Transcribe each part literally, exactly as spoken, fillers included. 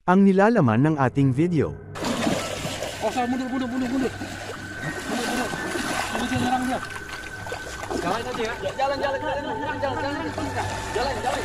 ang nilalaman ng ating video. Oh, saya mundur, mundur, mundur, mundur. Mundur, mundur. Ini dia nyerang dia. Jalan aja ya. Jalan, jalan, jalan, jalan, jalan, jalan, jalan, jalan.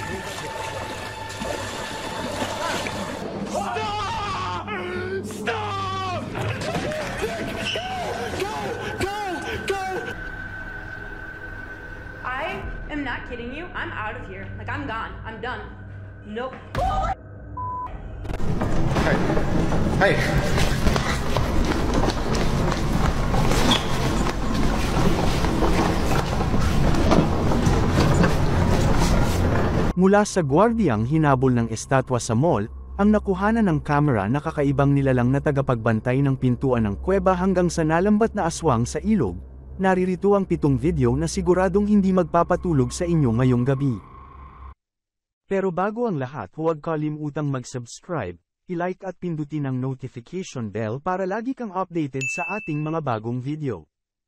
Stop! Go, go, go! I am not kidding you. I'm out of here. Like, I'm gone. I'm done. Nope. Hey! Hey! Mula sa gwardiyang hinabol ng estatwa sa mall, ang nakuhanan ng kamera na kakaibang nilalang na tagapagbantay ng pintuan ng kuweba hanggang sa nalambat na aswang sa ilog. Naririto ang pitong video na siguradong hindi magpapatulog sa inyo ngayong gabi. Pero bago ang lahat, huwag kalimutang mag-subscribe, i-like at pindutin ang notification bell para lagi kang updated sa ating mga bagong video.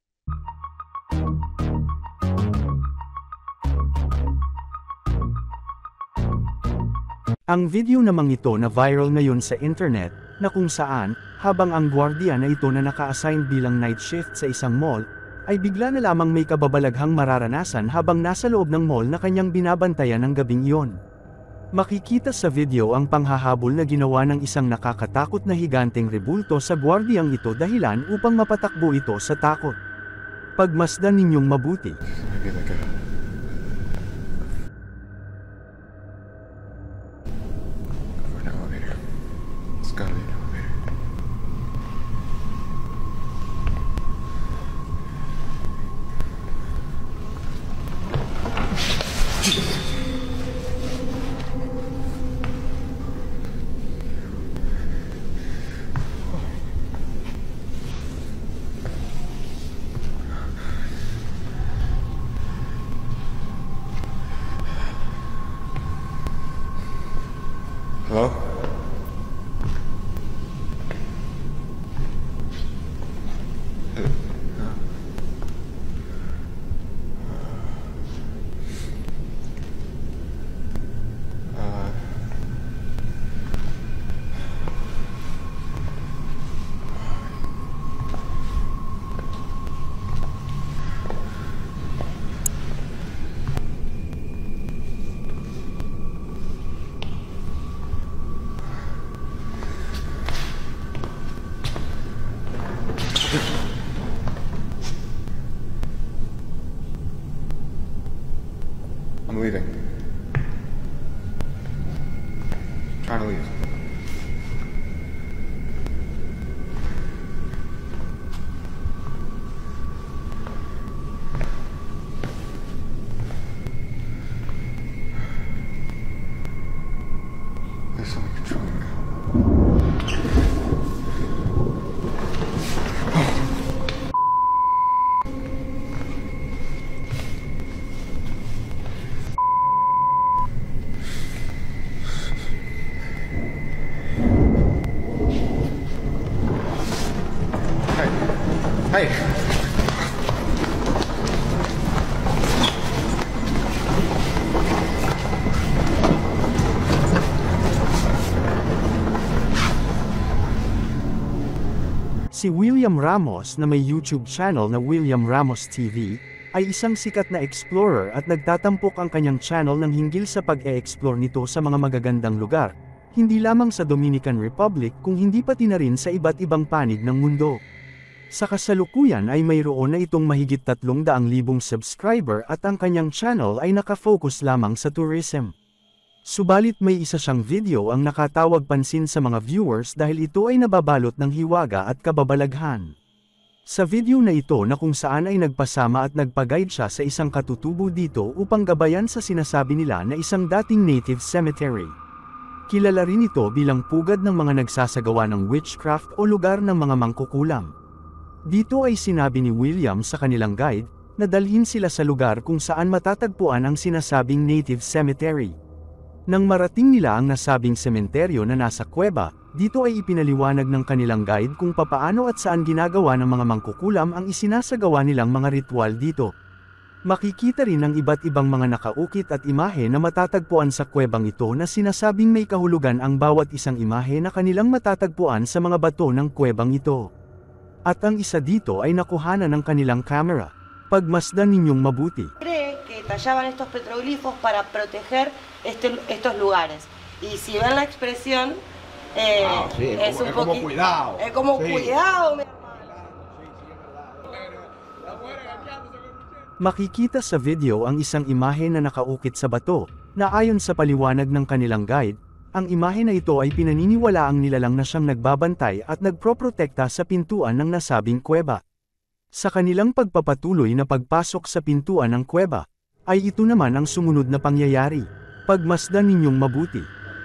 Ang video namang ito na viral ngayon sa internet, na kung saan, habang ang gwardiya na ito na naka-assign bilang night shift sa isang mall, ay bigla na lamang may kababalaghang mararanasan habang nasa loob ng mall na kanyang binabantayan ng gabing iyon. Makikita sa video ang panghahabol na ginawa ng isang nakakatakot na higanteng rebulto sa gwardiyang ito dahilan upang mapatakbo ito sa takot. Pagmasdan ninyong mabuti. Hello? I'm leaving. I'm trying to leave. There's something controlling me. Hey! Si William Ramos na may YouTube channel na William Ramos T V, ay isang sikat na explorer at nagtatampok ang kanyang channel ng hinggil sa pag-e-explore nito sa mga magagandang lugar, hindi lamang sa Dominican Republic kung hindi pati na rin sa iba't ibang panig ng mundo. Sa kasalukuyan ay mayroon na itong mahigit tatlong daang libong subscriber at ang kanyang channel ay nakafocus lamang sa tourism. Subalit may isa siyang video ang nakatawag pansin sa mga viewers dahil ito ay nababalot ng hiwaga at kababalaghan. Sa video na ito na kung saan ay nagpasama at nagpa-guide siya sa isang katutubo dito upang gabayan sa sinasabi nila na isang dating native cemetery. Kilala rin ito bilang pugad ng mga nagsasagawa ng witchcraft o lugar ng mga mangkukulam. Dito ay sinabi ni William sa kanilang guide, na dalhin sila sa lugar kung saan matatagpuan ang sinasabing native cemetery. Nang marating nila ang nasabing sementeryo na nasa kuweba, dito ay ipinaliwanag ng kanilang guide kung papaano at saan ginagawa ng mga mangkukulam ang isinasagawa nilang mga ritual dito. Makikita rin ang iba't ibang mga nakaukit at imahe na matatagpuan sa kuwebang ito na sinasabing may kahulugan ang bawat isang imahe na kanilang matatagpuan sa mga bato ng kuwebang ito. At ang isa dito ay nakuhanan ng kanilang camera. Pagmasdan ninyong mabuti. Cree que tallaban estos petroglifos para proteger este, estos lugares. Y si ven la expresión, eh, Ah, sí, es es como- un es como poquito. cuidado. Es como Sí. cuidado, mi hermano. Makikita sa video ang isang imahe na nakaukit sa bato, na ayon sa paliwanag ng kanilang guide, ang imahe na ito ay pinaniniwala ang nilalang na siyang nagbabantay at nagproprotekta sa pintuan ng nasabing kuweba. Sa kanilang pagpapatuloy na pagpasok sa pintuan ng kuweba, ay ito naman ang sumunod na pangyayari. Pagmasdan ninyong mabuti.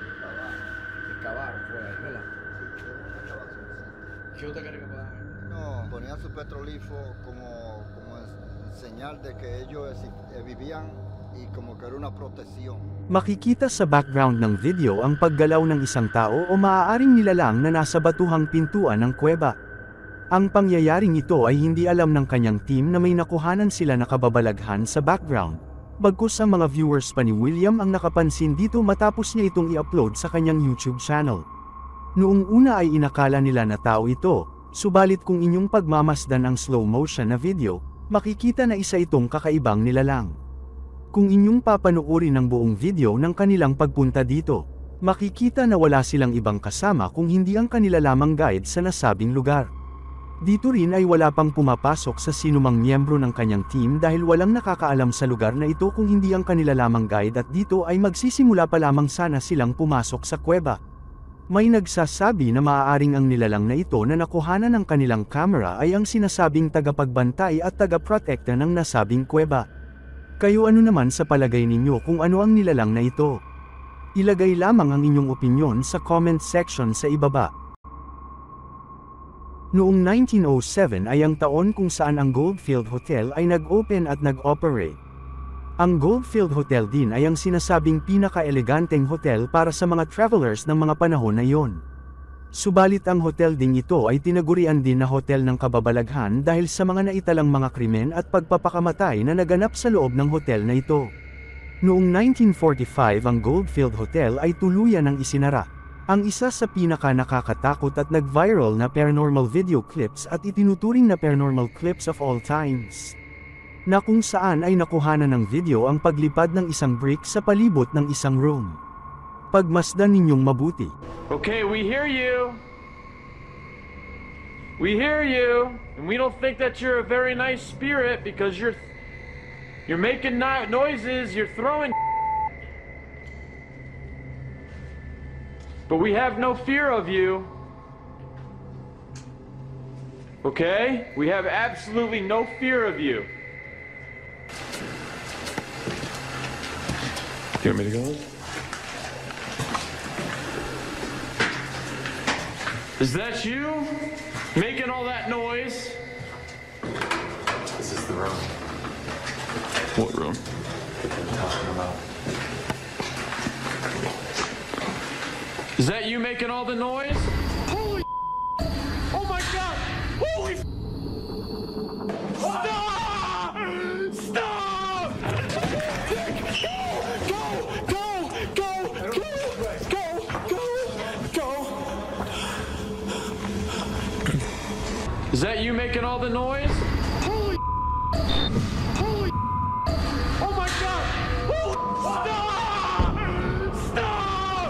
No, ponían su petrolifo como, como en- señal de que ellos eh, vivían y como que era una protección. Makikita sa background ng video ang paggalaw ng isang tao o maaaring nilalang na nasa batuhang pintuan ng kuweba. Ang pangyayaring ito ay hindi alam ng kanyang team na may nakuhanan sila na kababalaghan sa background. Bagkus ang mga viewers pa ni William ang nakapansin dito matapos niya itong i-upload sa kanyang YouTube channel. Noong una ay inakala nila na tao ito, subalit kung inyong pagmamasdan ang slow motion na video, makikita na isa itong kakaibang nilalang. Kung inyong papanoorin ang buong video ng kanilang pagpunta dito, makikita na wala silang ibang kasama kung hindi ang kanila lamang guide sa nasabing lugar. Dito rin ay wala pang pumapasok sa sinumang miyembro ng kanyang team dahil walang nakakaalam sa lugar na ito kung hindi ang kanila lamang guide at dito ay magsisimula pa lamang sana silang pumasok sa kuweba. May nagsasabi na maaaring ang nilalang na ito na nakuhanan ng kanilang camera ay ang sinasabing tagapagbantay at tagaprotekta ng nasabing kuweba. Kayo ano naman sa palagay ninyo kung ano ang nilalang na ito? Ilagay lamang ang inyong opinyon sa comment section sa ibaba. Noong nineteen oh seven ay ang taon kung saan ang Goldfield Hotel ay nag-open at nag-operate. Ang Goldfield Hotel din ay ang sinasabing pinaka-eleganteng hotel para sa mga travelers ng mga panahon na iyon. Subalit ang hotel ding ito ay tinagurian din na hotel ng kababalaghan dahil sa mga naitalang mga krimen at pagpapakamatay na naganap sa loob ng hotel na ito. Noong nineteen forty-five ang Goldfield Hotel ay tuluyan ng isinara. Ang isa sa pinaka-nakakatakot at nag-viral na paranormal video clips at itinuturing na paranormal clips of all times. Na kung saan ay nakuhanan ng video ang paglipad ng isang brick sa palibot ng isang room. Pagmasdan ninyong mabuti. Okay, we hear you. We hear you, and we don't think that you're a very nice spirit because you're you're making no noises, you're throwing. But we have no fear of you. Okay? We have absolutely no fear of you. Do you want me to go? Is that you? Making all that noise? This is the room What room? I'm talking about. Is that you making all the noise? Holy oh my god! Holy Stop! Stop! Go! Go! Go! Go! Go! Go! Go! Is that you making all the noise? Holy Holy oh my god! Holy Stop! Stop!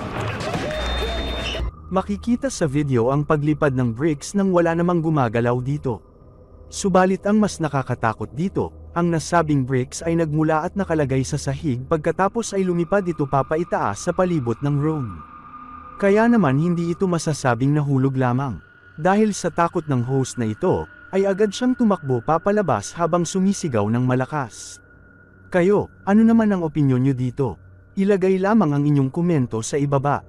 Makikita sa video ang paglipad ng bricks nang wala namang gumagalaw dito. Subalit ang mas nakakatakot dito, ang nasabing bricks ay nagmula at nakalagay sa sahig pagkatapos ay lumipad ito papaitaas sa palibot ng room. Kaya naman hindi ito masasabing nahulog lamang. Dahil sa takot ng host na ito, ay agad siyang tumakbo papalabas habang sumisigaw ng malakas. Kayo, ano naman ang opinyon nyo dito? Ilagay lamang ang inyong komento sa ibaba.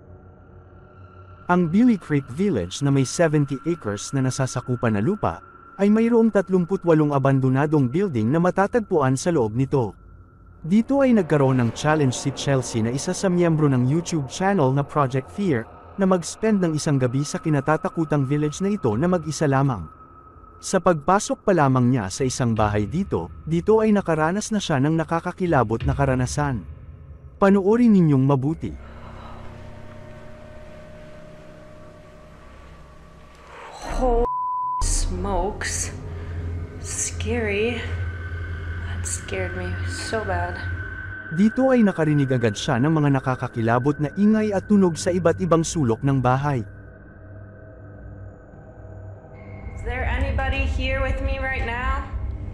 Ang Billy Creek Village na may seventy acres na nasasakupan na lupa, ay mayroong tatlumpu't walong abandonadong building na matatagpuan sa loob nito. Dito ay nagkaroon ng challenge si Chelsea na isa sa miyembro ng YouTube channel na Project Fear, na mag-spend ng isang gabi sa kinatatakutang village na ito na mag-isa lamang. Sa pagpasok pa lamang niya sa isang bahay dito, dito ay nakaranas na siya ng nakakakilabot na karanasan. Panoorin ninyong mabuti. Holy smokes. Scary. That scared me so bad. Dito ay nakarinig agad siya ng mga nakakakilabot na ingay at tunog sa iba't ibang sulok ng bahay. Is there anybody here with me right now?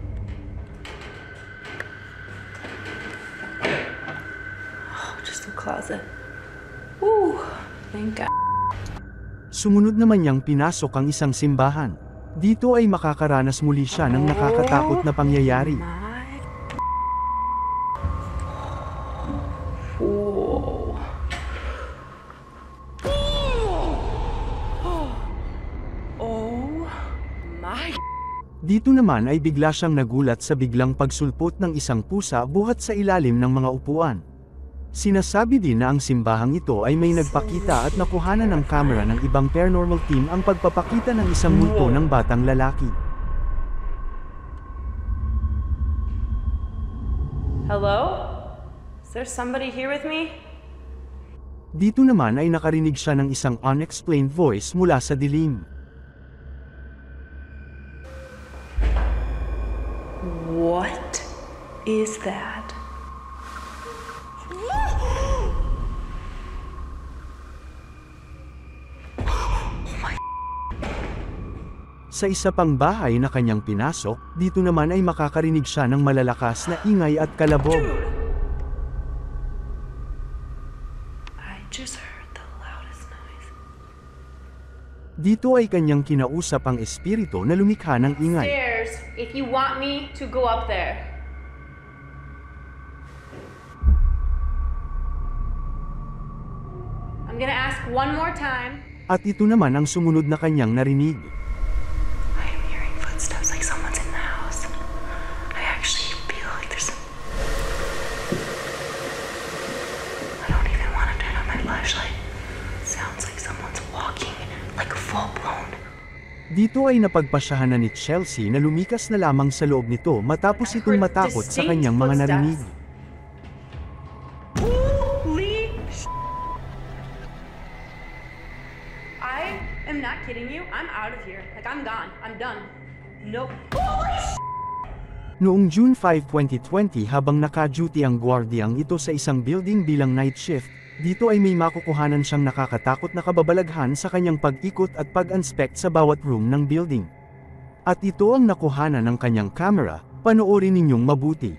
Oh, just a closet. Woo! Thank God. Sumunod naman niyang pinasok ang isang simbahan. Dito ay makakaranas muli siya ng nakakatakot na pangyayari. My. Whoa. Oh my. Dito naman ay bigla siyang nagulat sa biglang pagsulpot ng isang pusa buhat sa ilalim ng mga upuan. Sinasabi din na ang simbahang ito ay may nagpakita at nakuhanan ng kamera ng ibang paranormal team ang pagpapakita ng isang multo ng batang lalaki. Hello? Is there somebody here with me? Dito naman ay nakarinig siya ng isang unexplained voice mula sa dilim. What is that? Sa isa pang bahay na kanyang pinasok, dito naman ay makakarinig siya ng malalakas na ingay at kalabog. I just heard the loudest noise. Dito ay kanyang kinausap ang espiritu na lumikha ng ingay. Stairs, if you want me to go up there. I'm gonna ask one more time. At ito naman ang sumunod na kanyang narinig. I am hearing footsteps like someone's in the house. I actually feel like there's some... I don't even want to turn on my flashlight. Sounds like someone's walking, like full blown. Dito ay napagpasyahan na ni Chelsea na lumikas na lamang sa loob nito matapos itong matakot sa kanyang mga narinig. Holy sh- I am not kidding you. I'm out of here. Like, I'm gone. I'm done. Nope. Holy sh- Noong June fifth, twenty twenty habang naka-duty ang gwardiyang ito sa isang building bilang night shift, dito ay may makukuhanan siyang nakakatakot na kababalaghan sa kanyang pag-ikot at pag-inspect sa bawat room ng building. At ito ang nakuhanan ng kanyang camera, panoorin ninyong mabuti.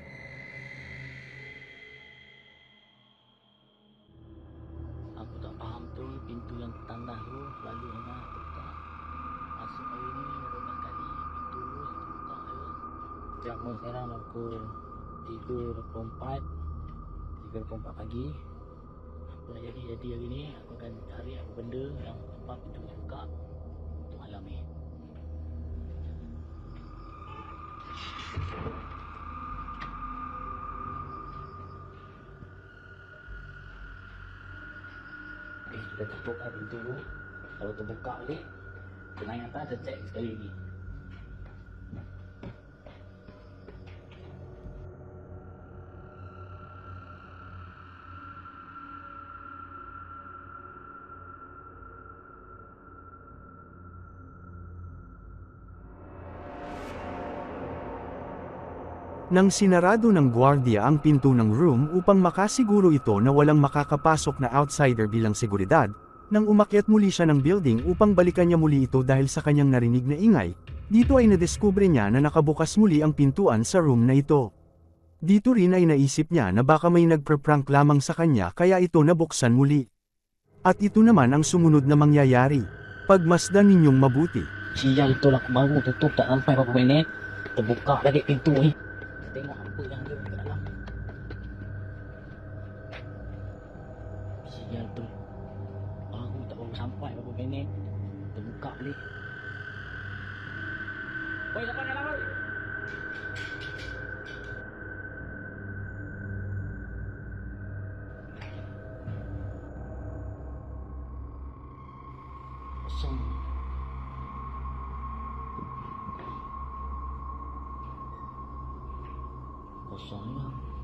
Aku tak faham tu pintu yang tanah tu selalu anak buka. Masuk hari ni beberapa kali pintu tu buka je. Jam sekarang aku tiga puluh empat tiga puluh empat pagi. Apa nak jadi jadi hari ni aku akan cari apa benda yang tempat pintu ni buka untuk malam ni. Eh, kita tutup lah pintu tu. Kalau terbuka balik, kita naik atas dan check sekali lagi. Nang sinarado ng gwardiya ang pinto ng room upang makasiguro ito na walang makakapasok na outsider bilang seguridad, nang umakyat muli siya ng building upang balikan niya muli ito dahil sa kanyang narinig na ingay, dito ay nadiskubre niya na nakabukas muli ang pintuan sa room na ito. Dito rin ay naisip niya na baka may nagpre-prank lamang sa kanya kaya ito nabuksan muli. At ito naman ang sumunod na mangyayari. Pagmasdan ninyong mabuti. Sial tu lah baru tutup tak sampai berapa minit. Terbuka balik pintu ni. Tengok apa yang ada kat dalam. Sial tu. Baru tak baru sampai berapa minit. Terbuka balik. Oi, siapa dalam oi? Kosong. kosongnya.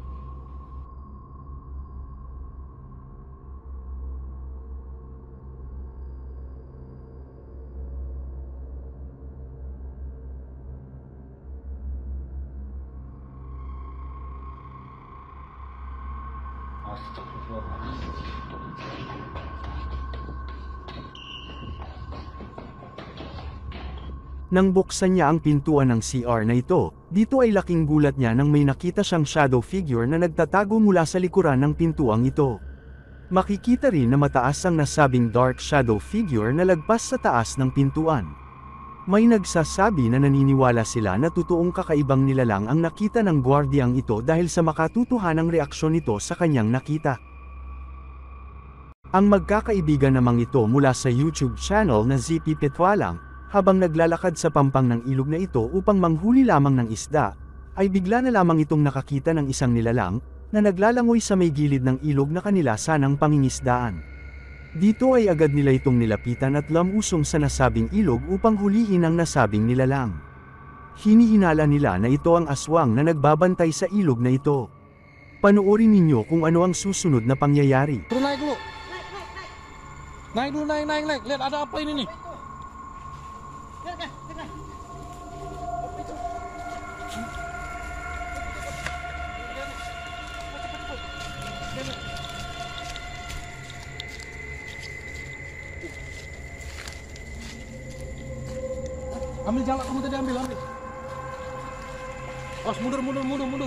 Nang buksan niya ang pintuan ng C R na ito, dito ay laking gulat niya nang may nakita siyang shadow figure na nagtatago mula sa likuran ng pintuang ito. Makikita rin na mataas ang nasabing dark shadow figure na lagpas sa taas ng pintuan. May nagsasabi na naniniwala sila na totoong kakaibang nilalang ang nakita ng gwardiyang ito dahil sa makatutuhanang reaksyon nito sa kanyang nakita. Ang magkakaibigan namang ito mula sa YouTube channel na Z P Petwalang, habang naglalakad sa pampang ng ilog na ito upang manghuli lamang ng isda, ay bigla na lamang itong nakakita ng isang nilalang, na naglalangoy sa may gilid ng ilog na kanila sanang pangingisdaan. Dito ay agad nila itong nilapitan at lamusong sa nasabing ilog upang hulihin ang nasabing nilalang. Hinihinala nila na ito ang aswang na nagbabantay sa ilog na ito. Panoorin ninyo kung ano ang susunod na pangyayari. Turun naik dulu. Naik dulu, naik, naik, naik. Lihat ada apa ini nih? Ambil jalan kamu tadi, ambil, ambil. Os, mundur, mundur, mundur, mundur.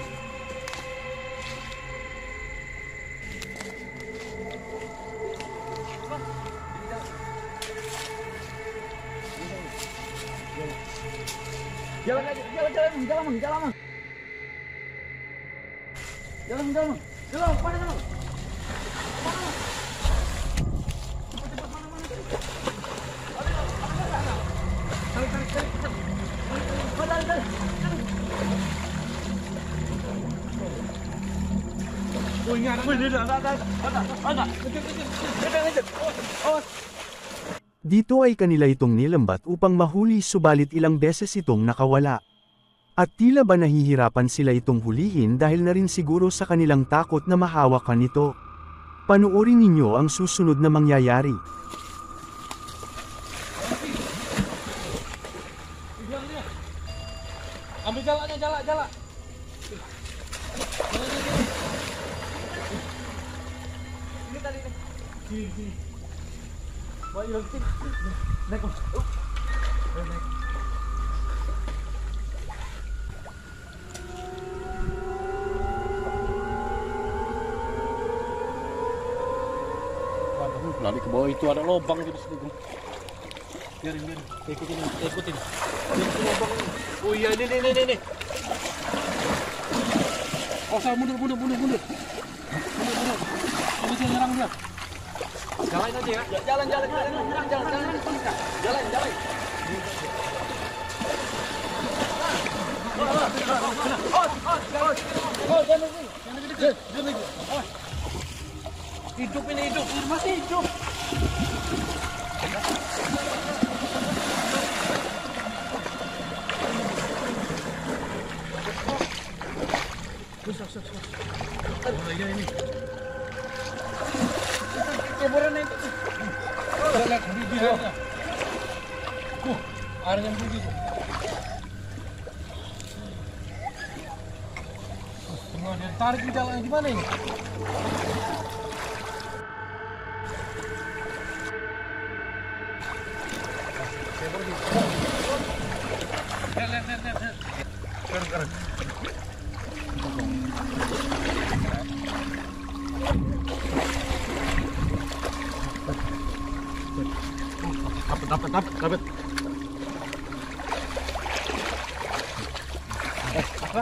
Jalan aja, jalan, jalan, jalan, jalan, jalan. Jalan, jalan, jalan, mana jalan? Mana? Cepat, cepat, mana, mana? Tarik, tarik, tarik, cepat. Tarik, tarik, tarik. Oh, ini ada, ini ada, ada, ada, ada, ada. Kejar, kejar, kejar, kejar. Oh, oh. Dito ay kanila itong nilambat upang mahuli subalit ilang beses itong nakawala. At tila ba nahihirapan sila itong hulihin dahil na rin siguro sa kanilang takot na mahawakan ito. Panoorin ninyo ang susunod na mangyayari. Ambil jalannya, jalan, jalan. Ini tadi nih. Sini, sini. Wah, iya, sini. Naik, Om. Naik. Waduh, lari ke bawah itu ada lubang di situ. Biarin, biarin. Ikutin, ikutin. Ini lubang ini. Oh iya, ini, ini, ini, ini. Oh, saya mundur, mundur, mundur, mundur. Mundur, mundur. Ini saya nyerang dia. Jalan aja ya. Jalan, jalan, jalan, jalan, jalan, jalan, jalan, jalan. Oh, oh, oh, oh, jangan lagi, jangan lagi dekat, jangan lagi. Oh, hidup ini hidup, masih hidup. Susah, susah. Oh iya ini. Kuburan itu. Lihat biji dia. Tuh, ada yang biji tuh. Semua dia tarik di dalam gimana ini? Lihat, lihat, lihat, lihat. Sekarang, sekarang. Dapat, dapat, dapat, dapat. Eh, apa?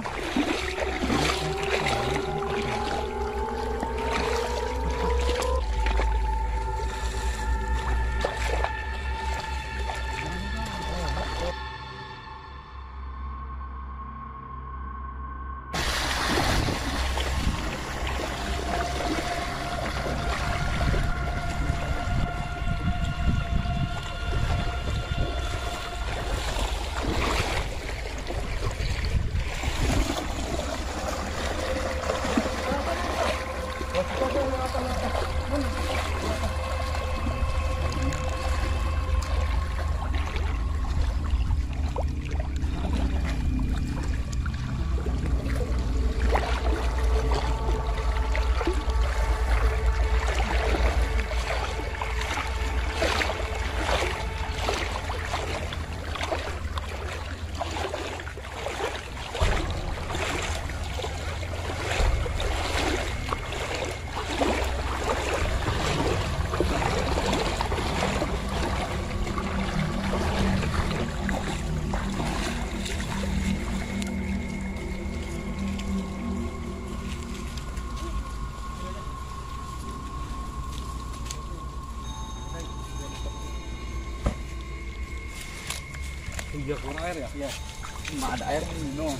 Iya, kurang air ya? Iya. Nggak ada air ini, no.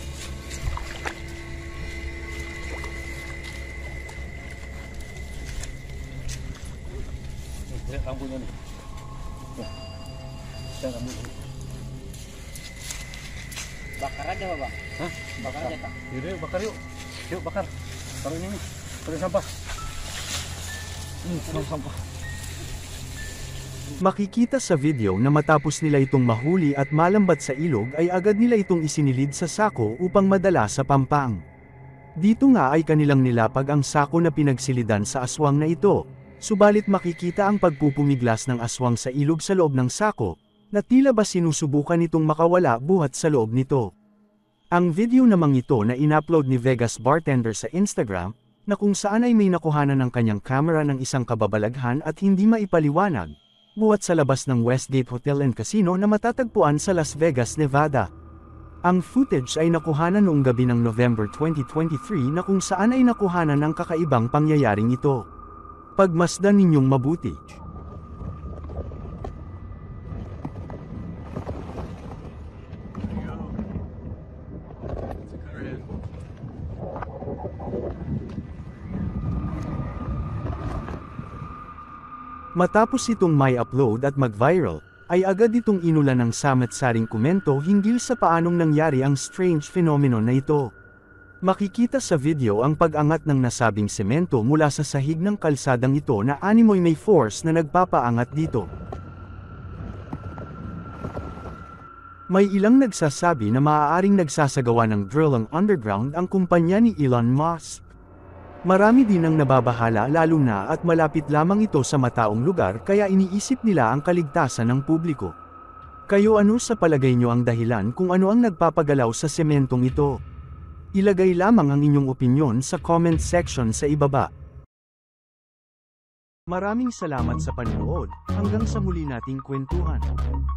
Lihat lampunya nih. Ya. Lihat lampunya. Bakar aja, Bang. Hah? Bakar aja, Kak. Yaudah, yuk, bakar yuk. Yuk, bakar. Taruh ini nih. Taruh sampah. Hmm, taruh sampah. Makikita sa video na matapos nila itong mahuli at malambat sa ilog ay agad nila itong isinilid sa sako upang madala sa pampang. Dito nga ay kanilang nilapag ang sako na pinagsilidan sa aswang na ito, subalit makikita ang pagpupumiglas ng aswang sa ilog sa loob ng sako, na tila ba sinusubukan itong makawala buhat sa loob nito. Ang video namang ito na inupload ni Vegas Bartender sa Instagram, na kung saan ay may nakuhanan ng kanyang kamera ng isang kababalaghan at hindi maipaliwanag, buhat sa labas ng Westgate Hotel and Casino na matatagpuan sa Las Vegas, Nevada. Ang footage ay nakuhanan noong gabi ng November twenty twenty-three na kung saan ay nakuhanan ng kakaibang pangyayaring ito. Pagmasdan ninyong mabuti. Matapos itong may upload at mag-viral, ay agad itong inulan ng samat-saring komento hinggil sa paanong nangyari ang strange phenomenon na ito. Makikita sa video ang pag-angat ng nasabing semento mula sa sahig ng kalsadang ito na animoy may force na nagpapaangat dito. May ilang nagsasabi na maaaring nagsasagawa ng drilling underground ang kumpanya ni Elon Musk. Marami din ang nababahala lalo na at malapit lamang ito sa mataong lugar kaya iniisip nila ang kaligtasan ng publiko. Kayo ano sa palagay nyo ang dahilan kung ano ang nagpapagalaw sa sementong ito? Ilagay lamang ang inyong opinyon sa comment section sa ibaba. Maraming salamat sa panonood, hanggang sa muli nating kwentuhan.